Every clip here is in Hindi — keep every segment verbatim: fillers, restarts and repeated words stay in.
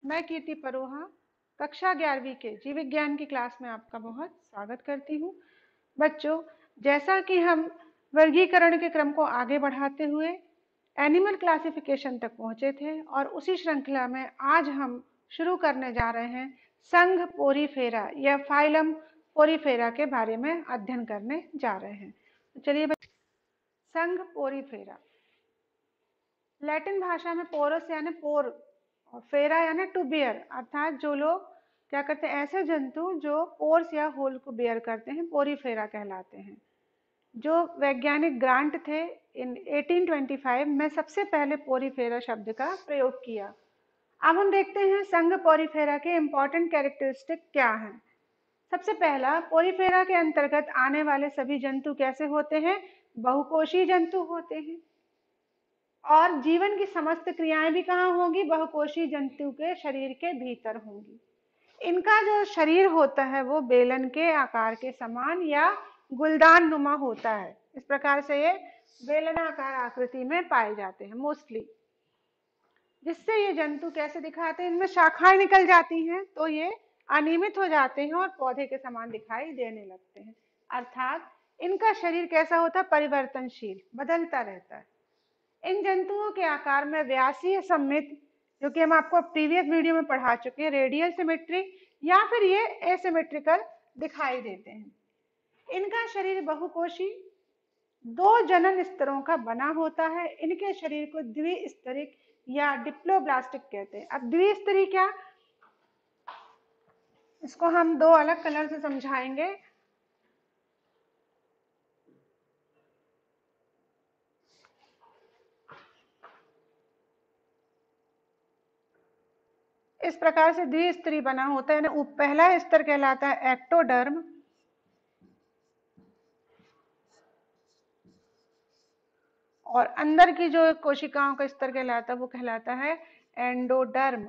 मैं कीर्ति परोहा कक्षा ग्यारहवीं के जीव विज्ञान की क्लास में आपका बहुत स्वागत करती हूँ। बच्चों, जैसा कि हम वर्गीकरण के क्रम को आगे बढ़ाते हुए एनिमल क्लासिफिकेशन तक पहुंचे थे और उसी श्रृंखला में आज हम शुरू करने जा रहे हैं संघ पोरीफेरा या फाइलम पोरीफेरा के बारे में अध्ययन करने जा रहे हैं। तो चलिए, संघ पोरीफेरा लैटिन भाषा में पोरस यानी पोर और फेरा यानी टू बियर, अर्थात जो लोग क्या करते हैं, ऐसे जंतु जो पोर्स या होल को बियर करते हैं पोरीफेरा कहलाते हैं। जो वैज्ञानिक ग्रांट थे इन अठारह सौ पच्चीस में सबसे पहले पोरीफेरा शब्द का प्रयोग किया। अब हम देखते हैं संघ पोरीफेरा के इंपॉर्टेंट कैरेक्टरिस्टिक क्या हैं। सबसे पहला, पोरीफेरा के अंतर्गत आने वाले सभी जंतु कैसे होते हैं? बहुकोषीय जंतु होते हैं और जीवन की समस्त क्रियाएं भी कहाँ होंगी? बहुकोषीय जंतु के शरीर के भीतर होंगी। इनका जो शरीर होता है वो बेलन के आकार के समान या गुलदान नुमा होता है। इस प्रकार से ये बेलनाकार आकृति में पाए जाते हैं मोस्टली। जिससे ये जंतु कैसे दिखाते हैं? इनमें शाखाएं निकल जाती हैं तो ये अनियमित हो जाते हैं और पौधे के समान दिखाई देने लगते हैं। अर्थात इनका शरीर कैसा होता है? परिवर्तनशील, बदलता रहता है। इन जंतुओं के आकार में व्यासीय सममित, जो कि हम आपको प्रीवियस वीडियो में पढ़ा चुके हैं, रेडियल सिमेट्री या फिर ये एसिमेट्रिकल दिखाई देते हैं। इनका शरीर बहुकोषीय दो जनन स्तरों का बना होता है। इनके शरीर को द्विस्तरिक या डिप्लोब्लास्टिक कहते हैं। अब द्विस्तरीय क्या, इसको हम दो अलग कलर से समझाएंगे। इस प्रकार से द्विस्तरीय बना होता है। पहला स्तर कहलाता है एक्टोडर्म और अंदर की जो कोशिकाओं का स्तर कहलाता है वो कहलाता है एंडोडर्म।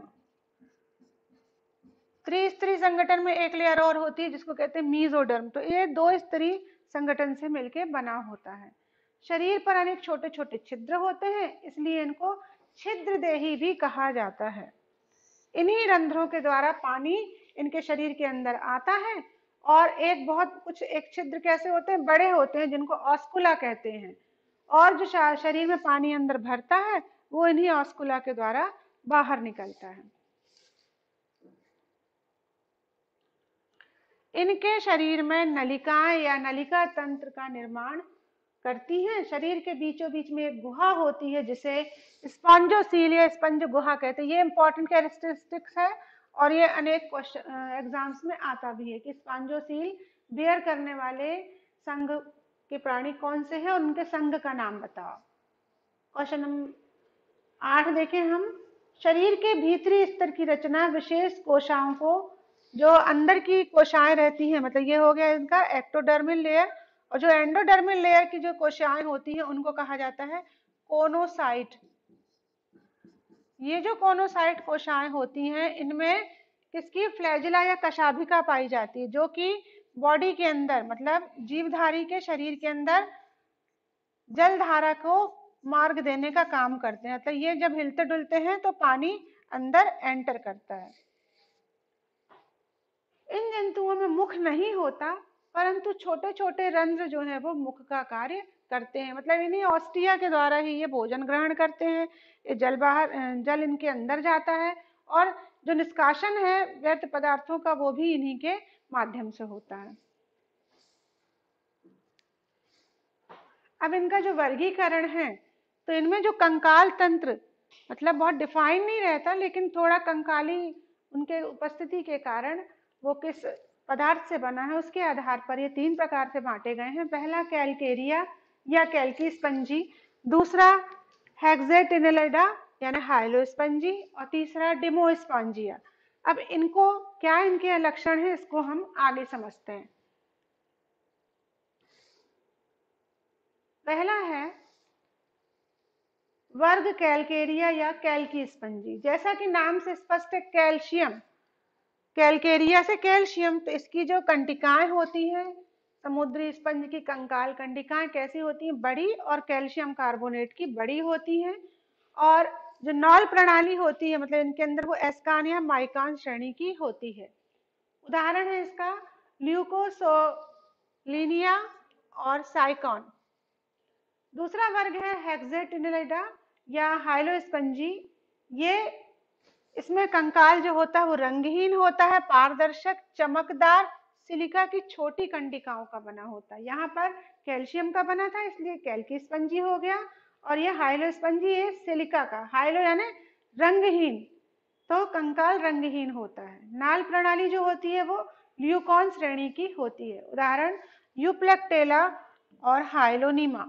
त्रिस्तरीय संगठन में एक लेयर और होती है जिसको कहते हैं मीजोडर्म। तो ये दो स्तरीय संगठन से मिलकर बना होता है। शरीर पर अनेक छोटे छोटे छिद्र होते हैं, इसलिए इनको छिद्रदेही भी कहा जाता है। इन्हीं रंध्रों के द्वारा पानी इनके शरीर के अंदर आता है और एक बहुत कुछ एक छिद्र कैसे होते हैं? बड़े होते हैं, जिनको ऑस्कुला कहते हैं। और जो शरीर में पानी अंदर भरता है वो इन्हीं ऑस्कुला के द्वारा बाहर निकलता है। इनके शरीर में नलिकाएं या नलिका तंत्र का निर्माण करती हैं। शरीर के बीचों बीच में एक गुहा होती है जिसे स्पॉन्जोसील या स्पंज गुहा कहते हैं। ये इंपॉर्टेंट कैरेक्टरिस्टिक्स है और ये अनेक क्वेश्चन एग्जाम्स में आता भी है कि स्पॉन्जोसील बियर करने वाले संघ के प्राणी कौन से हैं और उनके संघ का नाम बताओ। क्वेश्चन नंबर आठ देखें हम। शरीर के भीतरी स्तर की रचना विशेष कोशाओं को, जो अंदर की कोशाएं रहती हैं, मतलब ये हो गया इनका एक्टोडर्मिल लेयर, और जो एंडोडर्मिल लेयर की जो कोशिकाएं होती हैं उनको कहा जाता है कोनोसाइट। ये जो कोनोसाइट कोशिकाएं होती हैं इनमें किसकी फ्लैजिला या कशाभिका पाई जाती है, जो कि बॉडी के अंदर मतलब जीवधारी के शरीर के अंदर जलधारा को मार्ग देने का काम करते हैं। तो ये जब हिलते डुलते हैं तो पानी अंदर एंटर करता है। इन जंतुओं में मुख नहीं होता, परंतु छोटे छोटे रंध्र जो है वो मुख का कार्य करते हैं। मतलब इन्हीं ऑस्टिया के द्वारा ही ये भोजन ग्रहण करते हैं। ये जल बाहर जल इनके अंदर जाता है और जो निष्कासन है व्यर्थ पदार्थों का वो भी इन्हीं के माध्यम से होता है। अब इनका जो वर्गीकरण है तो इनमें जो कंकाल तंत्र मतलब बहुत डिफाइन नहीं रहता, लेकिन थोड़ा कंकाली उनके उपस्थिति के कारण वो किस पदार्थ से बना है उसके आधार पर ये तीन प्रकार से बांटे गए हैं। पहला कैलकेरिया या कैल्की स्पंजी, दूसरा हेक्सेटिनेलिडा यानी हाइलोस्पंजी और तीसरा डिमोस्पॉन्जिया। अब इनको क्या इनके लक्षण है इसको हम आगे समझते हैं। पहला है वर्ग कैलकेरिया या कैल्की स्पंजी। जैसा कि नाम से स्पष्ट है, कैल्शियम, कैलकेरिया से कैल्शियम, तो इसकी जो कंटिकाएं होती हैं, समुद्री स्पंज की कंकाल कंटिकाएं कैसी होती हैं? बड़ी और कैल्शियम कार्बोनेट की बड़ी होती हैं। और जो नॉल प्रणाली होती है, मतलब इनके अंदर वो एस्कान या माइकान श्रेणी की होती है। उदाहरण है इसका ल्यूकोसोलिनिया और साइकॉन। दूसरा वर्ग है हेक्सेटिनिलिडा या हाइलोस्पंजी। ये इसमें कंकाल जो होता है वो रंगहीन होता है, पारदर्शक चमकदार सिलिका की छोटी कंडिकाओं का बना होता है। यहाँ पर कैल्शियम का बना था इसलिए कैल्की स्पंजी हो गया, और ये हाइलोस्पंजी है सिलिका का, हाइलो यानी रंगहीन, तो कंकाल रंगहीन होता है। नाल प्रणाली जो होती है वो ल्यूकॉन श्रेणी की होती है। उदाहरण यूप्लेक्टेला और हाइलोनीमा।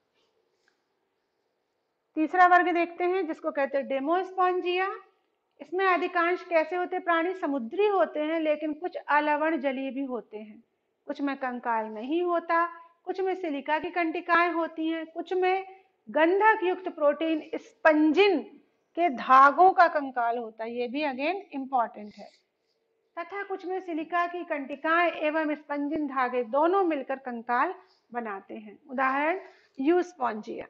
तीसरा वर्ग देखते हैं जिसको कहते हैं डेमोस्पॉन्जिया। इसमें अधिकांश कैसे होते प्राणी? समुद्री होते हैं, लेकिन कुछ अलवण जलीय भी होते हैं। कुछ में कंकाल नहीं होता, कुछ में सिलिका की कंटिकाएं होती हैं, कुछ में गंधक युक्त प्रोटीन स्पंजिन के धागों का कंकाल होता है, ये भी अगेन इंपॉर्टेंट है। तथा कुछ में सिलिका की कंटिकाएं एवं स्पंजिन धागे दोनों मिलकर कंकाल बनाते हैं। उदाहरण यूस्पॉन्जिया।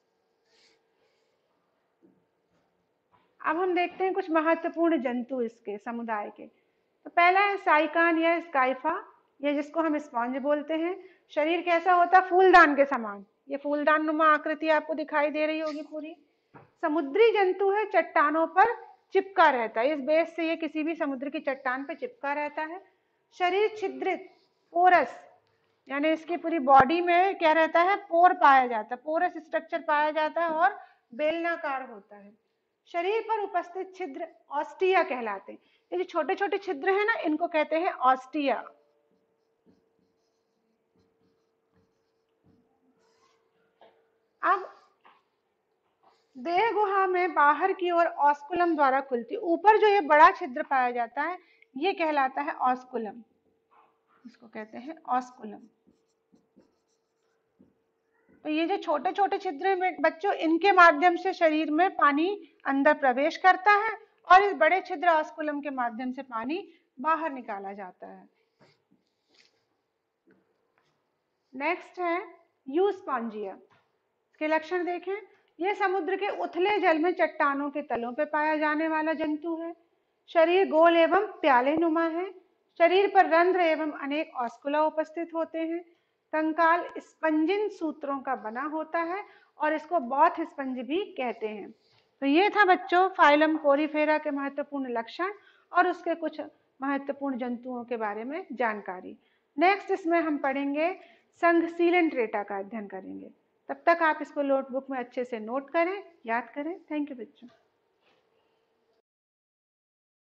अब हम देखते हैं कुछ महत्वपूर्ण जंतु इसके समुदाय के। तो पहला है साइकान या स्काइफा, ये जिसको हम स्पॉन्ज बोलते हैं। शरीर कैसा होता है? फूलदान के समान, ये फूलदान नुमा आकृति आपको दिखाई दे रही होगी पूरी। समुद्री जंतु है, चट्टानों पर चिपका रहता है, इस बेस से ये किसी भी समुद्र की चट्टान पर चिपका रहता है। शरीर छिद्रित, पोरस, यानी इसकी पूरी बॉडी में क्या रहता है? पोर पाया जाता है, पोरस स्ट्रक्चर पाया जाता है और बेलनाकार होता है। शरीर पर उपस्थित छिद्र ऑस्टिया कहलाते हैं। ये जो छोटे छोटे छिद्र हैं ना, इनको कहते हैं ऑस्टिया। अब देह गुहा में बाहर की ओर ऑस्कुलम द्वारा खुलती, ऊपर जो ये बड़ा छिद्र पाया जाता है ये कहलाता है ऑस्कुलम, इसको कहते हैं ऑस्कुलम। तो ये जो छोटे छोटे छिद्र हैं बच्चों, इनके माध्यम से शरीर में पानी अंदर प्रवेश करता है और इस बड़े छिद्र ऑस्कुलम के माध्यम से पानी बाहर निकाला जाता है। नेक्स्ट है यूस्पॉन्जिया। इसके लक्षण देखें। यह समुद्र के उथले जल में चट्टानों के तलों पर पाया जाने वाला जंतु है। शरीर गोल एवं प्याले नुमा है। शरीर पर रंध्र एवं अनेक ऑस्कुला उपस्थित होते हैं। कंकाल स्पंजिन सूत्रों का बना होता है और इसको बॉथ स्पंज भी कहते हैं। तो ये था बच्चों फाइलम पोरीफेरा के महत्वपूर्ण लक्षण और उसके कुछ महत्वपूर्ण जंतुओं के बारे में जानकारी। नेक्स्ट इसमें हम पढ़ेंगे संघ सीलेंट्रेटा का अध्ययन करेंगे। तब तक आप इसको नोटबुक में अच्छे से नोट करें, याद करें। थैंक यू बच्चों।